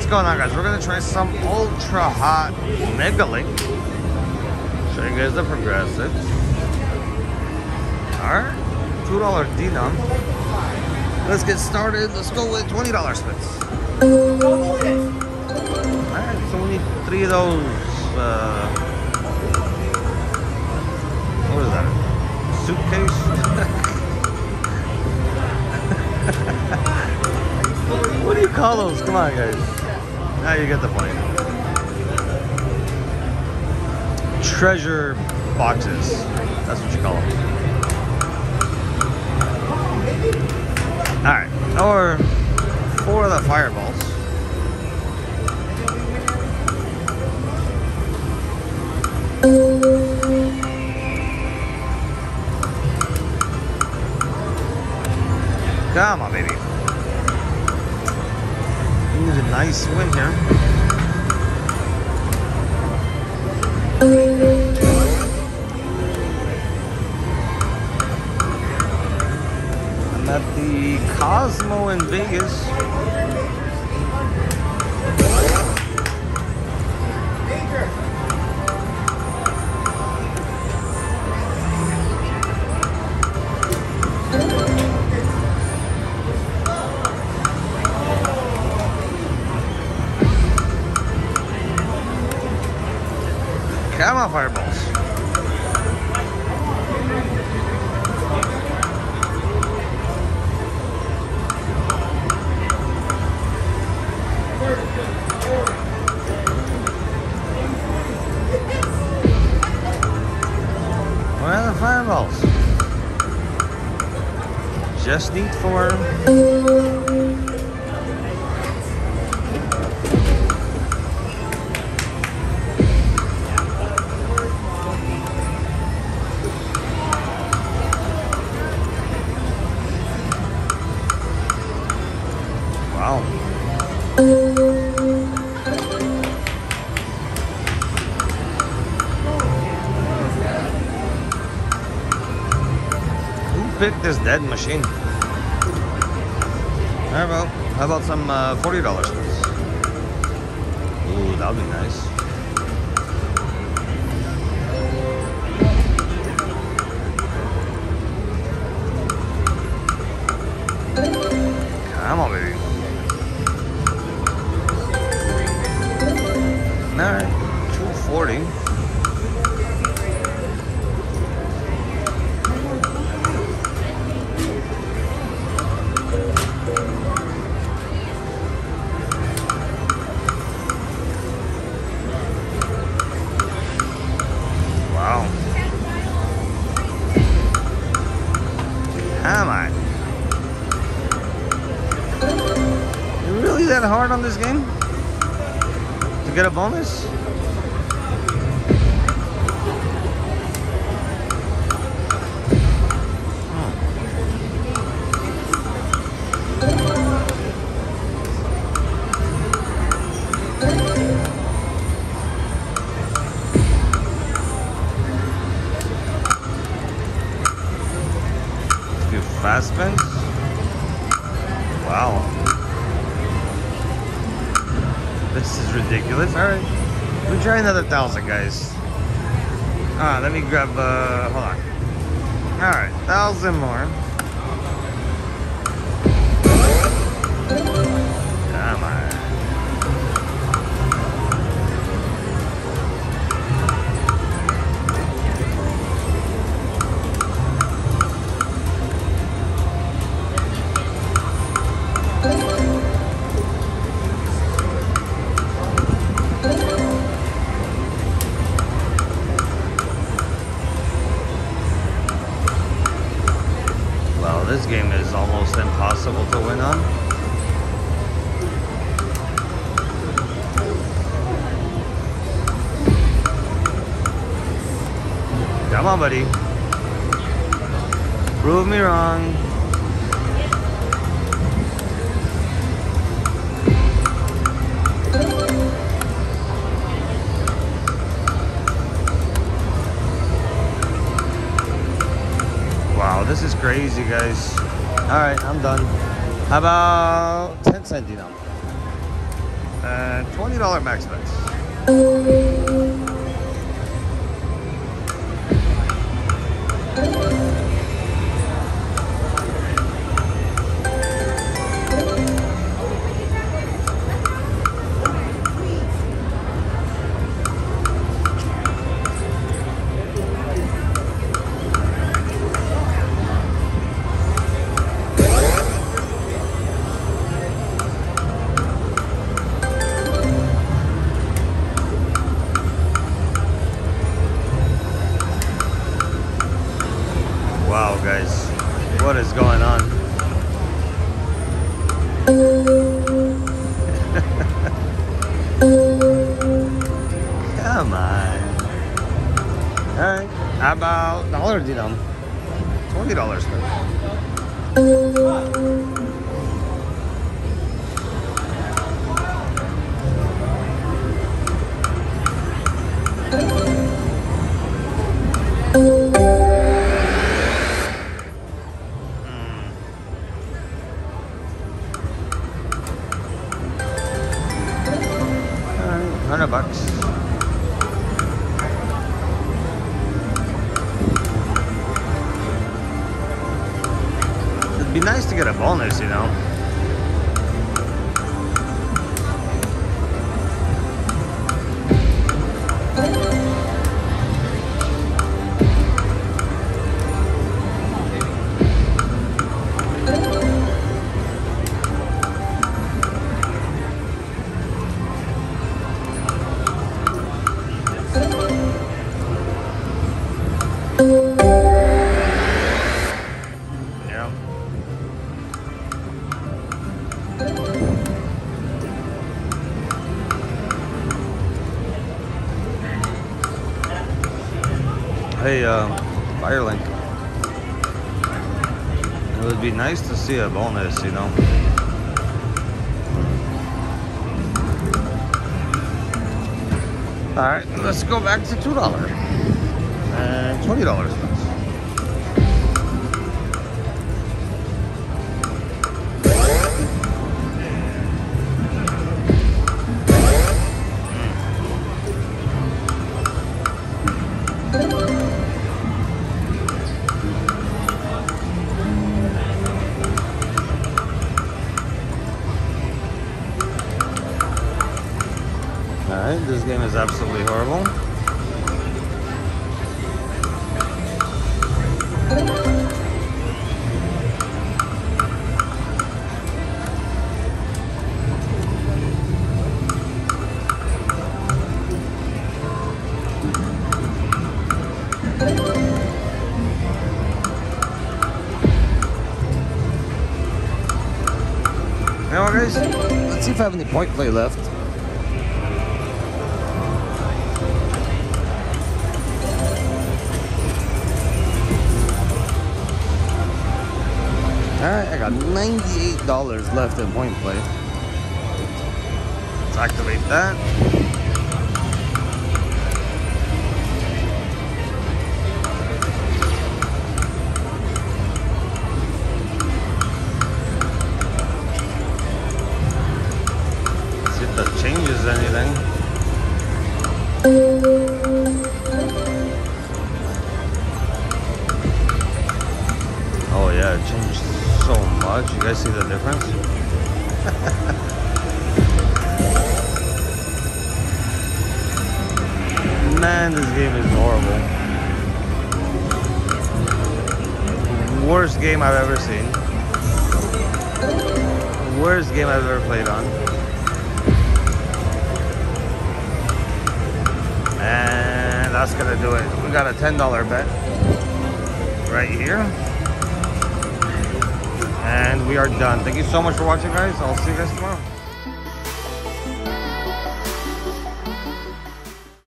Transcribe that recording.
what's going on, guys? We're gonna try some ultra hot Mega Link. Show you guys the progressives. Alright, $2 denom. Let's get started. Let's go with $20 spins. Alright, so we need 3 of those. What is that? Suitcase? What do you call those? Come on, guys. Now you get the point. Treasure boxes. That's what you call them. Alright. Or 4 of the fireballs. Come on, baby. Need a nice win here. I'm at the Cosmo in Vegas. Come on, fireballs. Where are the fireballs? Just need 4. Wow. Who picked this dead machine? How about some $40 spins? Ooh, that would be nice. Come on, baby. Alright, 240. Wow. Come on. You really that hard on this game? To get a bonus? Fast spins? Wow. This is ridiculous. Alright. We'll try another 1,000, guys. Let me grab, hold on. Alright, 1,000 more. Come on. This game is almost impossible to win on. Come on, buddy. Prove me wrong. Wow, this is crazy, guys. Alright, I'm done. How about 10 cent denom? And $20 max bets. Wow, guys, what is going on? Come on. Alright, how about dollar dinam? $20 first. $100. It'd be nice to get a bonus, you know. Yeah. Hey, Firelink. It would be nice to see a bonus, you know. Alright, let's go back to $2 and $20. Alright, this game is absolutely horrible. You know what, guys? Let's see if I have any point play left. Alright, I got $98 left in point play. Let's activate that. Let's see if that changes anything. Oh yeah, it changed so much. You guys see the difference? Man, this game is horrible. Worst game I've ever seen. Worst game I've ever played on. And that's gonna do it. We got a $10 bet right here. And we are done. Thank you so much for watching, guys. I'll see you guys tomorrow.